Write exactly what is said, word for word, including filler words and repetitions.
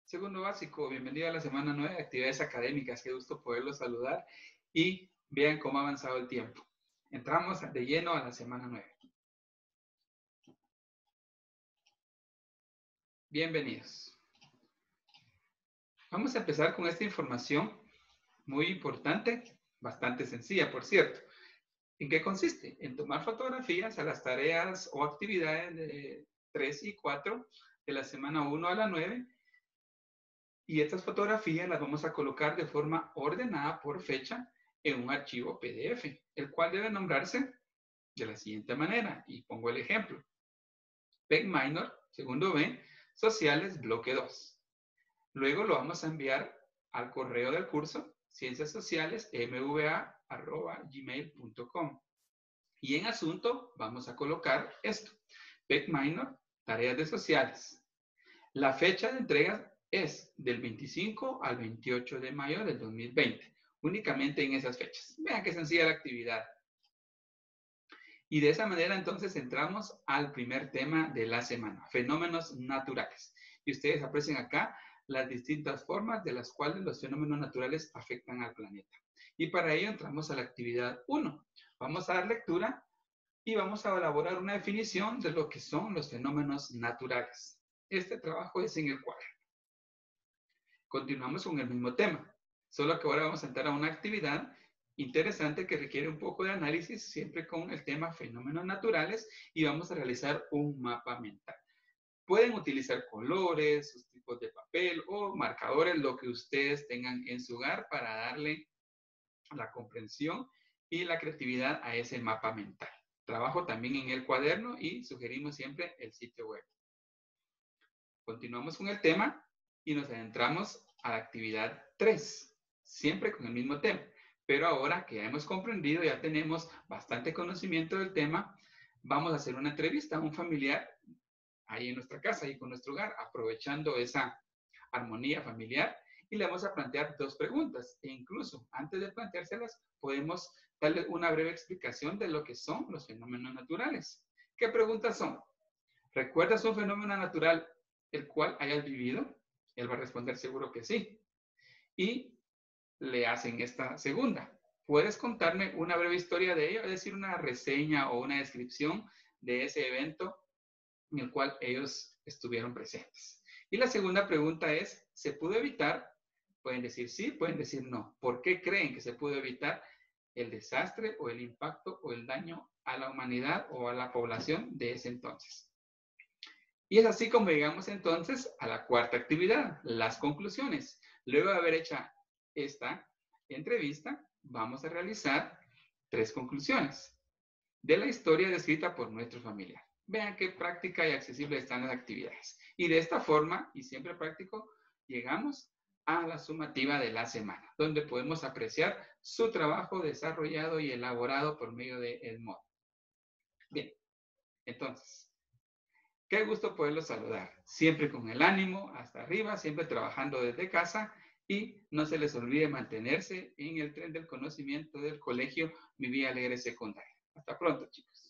Segundo básico, bienvenido a la semana nueve de actividades académicas. Qué gusto poderlos saludar y vean cómo ha avanzado el tiempo. Entramos de lleno a la semana nueve. Bienvenidos. Vamos a empezar con esta información muy importante, bastante sencilla, por cierto. ¿En qué consiste? En tomar fotografías a las tareas o actividades de tres y cuatro de la semana uno a la nueve. Y estas fotografías las vamos a colocar de forma ordenada por fecha en un archivo P D F, el cual debe nombrarse de la siguiente manera. Y pongo el ejemplo. P E C Minor, segundo B, Sociales, bloque dos. Luego lo vamos a enviar al correo del curso, ciencias sociales, m v a arroba gmail punto com. Y en asunto vamos a colocar esto. P E C Minor, tareas de sociales. La fecha de entrega es del veinticinco al veintiocho de mayo del dos mil veinte. Únicamente en esas fechas. Vean qué sencilla la actividad. Y de esa manera entonces entramos al primer tema de la semana, fenómenos naturales. Y ustedes aprecian acá las distintas formas de las cuales los fenómenos naturales afectan al planeta. Y para ello entramos a la actividad uno. Vamos a dar lectura y vamos a elaborar una definición de lo que son los fenómenos naturales. Este trabajo es en el cuaderno. Continuamos con el mismo tema, solo que ahora vamos a entrar a una actividad interesante que requiere un poco de análisis, siempre con el tema fenómenos naturales, y vamos a realizar un mapa mental. Pueden utilizar colores, sus tipos de papel o marcadores, lo que ustedes tengan en su hogar para darle la comprensión y la creatividad a ese mapa mental. Trabajo también en el cuaderno y sugerimos siempre el sitio web. Continuamos con el tema y nos adentramos a la actividad tres, siempre con el mismo tema. Pero ahora que ya hemos comprendido, ya tenemos bastante conocimiento del tema, vamos a hacer una entrevista a un familiar ahí en nuestra casa, ahí con nuestro hogar, aprovechando esa armonía familiar, y le vamos a plantear dos preguntas. E incluso, antes de planteárselas, podemos darle una breve explicación de lo que son los fenómenos naturales. ¿Qué preguntas son? ¿Recuerdas un fenómeno natural el cual hayas vivido? Él va a responder seguro que sí. Y le hacen esta segunda. ¿Puedes contarme una breve historia de ello? Es decir, una reseña o una descripción de ese evento en el cual ellos estuvieron presentes. Y la segunda pregunta es, ¿se pudo evitar? Pueden decir sí, pueden decir no. ¿Por qué creen que se pudo evitar el desastre o el impacto o el daño a la humanidad o a la población de ese entonces? Y es así como llegamos entonces a la cuarta actividad, las conclusiones. Luego de haber hecho esta entrevista, vamos a realizar tres conclusiones de la historia descrita por nuestro familiar. Vean qué práctica y accesible están las actividades. Y de esta forma, y siempre práctico, llegamos a la sumativa de la semana, donde podemos apreciar su trabajo desarrollado y elaborado por medio del módulo. Bien, entonces, qué gusto poderlos saludar, siempre con el ánimo hasta arriba, siempre trabajando desde casa, y no se les olvide mantenerse en el tren del conocimiento del colegio Mi Vía Alegre Secundaria. Hasta pronto, chicos.